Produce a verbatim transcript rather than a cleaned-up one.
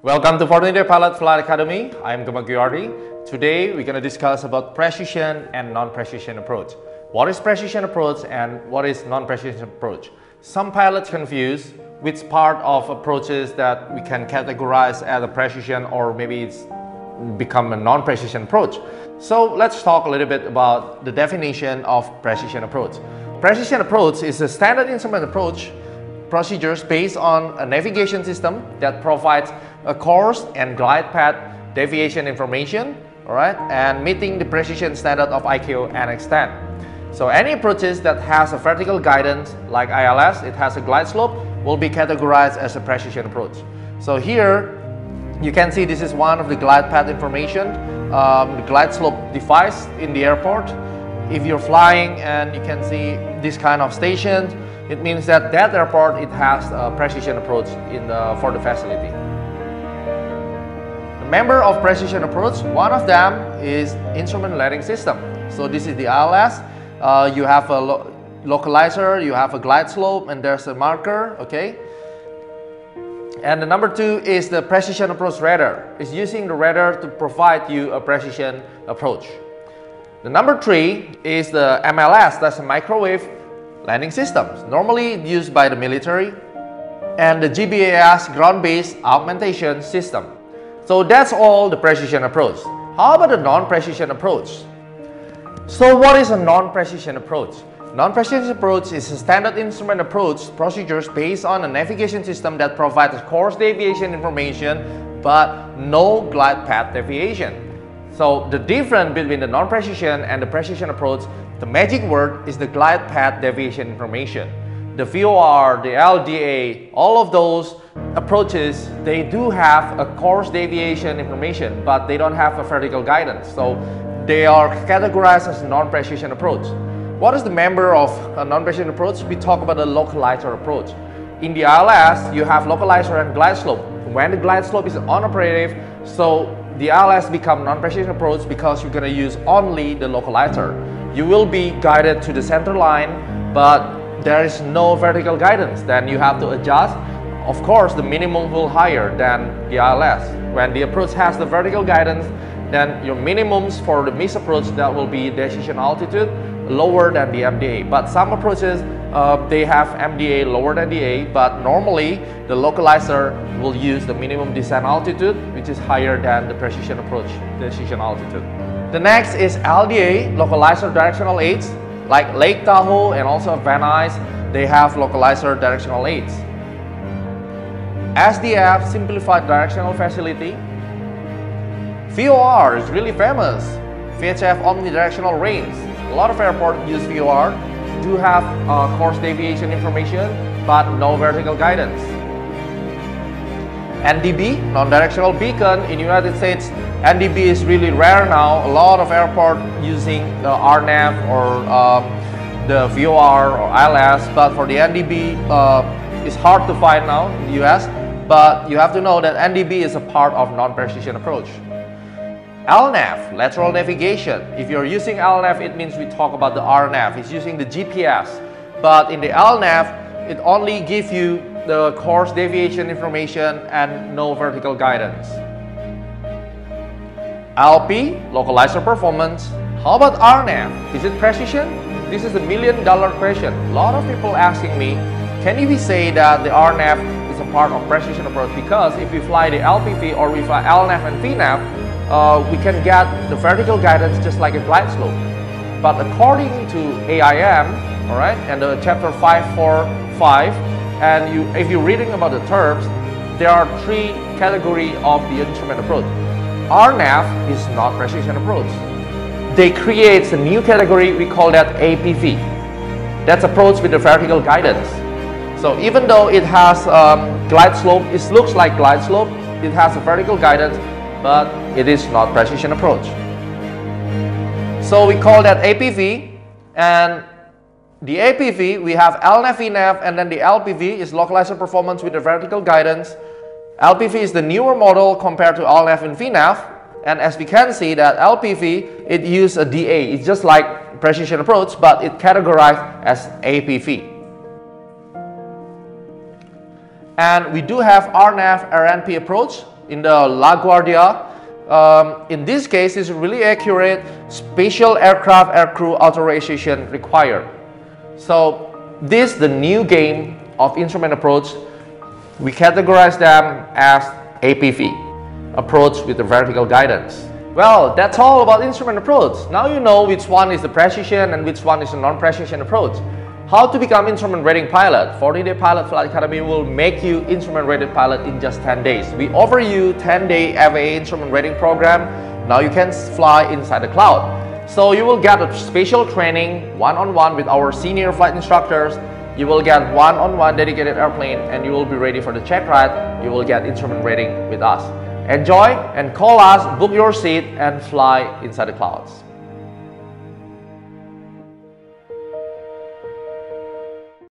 Welcome to fourteen-day Pilot Flight Academy. I am Gema Gyardi. Today we're going to discuss about precision and non-precision approach. What is precision approach and what is non-precision approach? Some pilots confuse which part of approaches that we can categorize as a precision or maybe it's become a non-precision approach. So let's talk a little bit about the definition of precision approach. Precision approach is a standard instrument approach procedures based on a navigation system that provides a course and glide path deviation information, all right, and meeting the precision standard of I C A O Annex ten. So any approaches that has a vertical guidance like I L S, it has a glide slope, will be categorized as a precision approach. So here you can see this is one of the glide path information, um, the glide slope device in the airport. If you're flying and you can see this kind of station, it means that that airport it has a precision approach in the, for the facility. The member of precision approach, one of them is instrument landing system. So this is the I L S. Uh, you have a lo localizer, you have a glide slope, and there's a marker. Okay. And the number two is the precision approach radar. It's using the radar to provide you a precision approach. The number three is the M L S. That's a microwave landing systems, normally used by the military, and the G B A S ground-based augmentation system. So that's all the precision approach. How about the non-precision approach? So what is a non-precision approach? Non-precision approach is a standard instrument approach procedures based on a navigation system that provides course deviation information but no glide path deviation. So the difference between the non-precision and the precision approach, the magic word is the glide path deviation information. The V O R, the L D A, all of those approaches, they do have a course deviation information, but they don't have a vertical guidance. So they are categorized as a non-precision approach. What is the member of a non-precision approach? We talk about the localizer approach. In the I L S, you have localizer and glide slope. When the glide slope is unoperative, so the I L S become non-precision approach because you're going to use only the localizer. You will be guided to the center line, but there is no vertical guidance. Then you have to adjust. Of course, the minimum will higher than the I L S. When the approach has the vertical guidance, then your minimums for the miss approach, that will be decision altitude lower than the M D A. But some approaches, uh, they have M D A lower than the A, but normally the localizer will use the minimum descent altitude, which is higher than the precision approach decision altitude. The next is L D A, localizer directional aids, like Lake Tahoe and also Van Nuys, they have localizer directional aids. S D F, simplified directional facility. V O R is really famous, V H F omnidirectional range. A lot of airports use V O R, do have uh, course deviation information, but no vertical guidance. N D B, non-directional beacon. In the United States, N D B is really rare now. A lot of airports using the R NAV or um, the V O R or I L S, but for the N D B, uh, it's hard to find now in the U S. But you have to know that N D B is a part of non-precision approach. L NAV, lateral navigation. If you're using L NAV, it means we talk about the R NAV. It's using the G P S. But in the L NAV, it only gives you the course deviation information and no vertical guidance. L P, localizer performance. How about R NAV? Is it precision? This is a million dollar question. A lot of people asking me, can you say that the R NAV is a part of precision approach? Because if we fly the L P V or we fly L NAV and V NAV, Uh, we can get the vertical guidance just like a glide slope. But according to A I M, all right, and the chapter five four five, and you, if you're reading about the terms, there are three categories of the instrument approach. R NAV is not precision approach. They create a new category, we call that A P V. That's approach with the vertical guidance. So even though it has um, glide slope, it looks like glide slope, it has a vertical guidance, but it is not precision approach. So we call that A P V, and the A P V, we have L NAV, V NAV, and then the L P V is localizer performance with the vertical guidance. L P V is the newer model compared to L NAV and V NAV, and as we can see that L P V, it uses a D A. It's just like precision approach, but it categorized as A P V. And we do have R NAV R N P approach. in the LaGuardia. Um, in this case, it's really accurate. Special aircraft aircrew authorization required. So this is the new game of instrument approach. We categorize them as A P V, approach with the vertical guidance. Well, that's all about instrument approach. Now you know which one is the precision and which one is the non-precision approach. How to become instrument rating pilot. forty day Pilot Flight Academy will make you instrument rated pilot in just ten days. We offer you ten day F A A instrument rating program. Now you can fly inside the cloud. So you will get a special training one-on-one with our senior flight instructors. You will get one-on-one dedicated airplane and you will be ready for the check ride. You will get instrument rating with us. Enjoy and call us, book your seat and fly inside the clouds.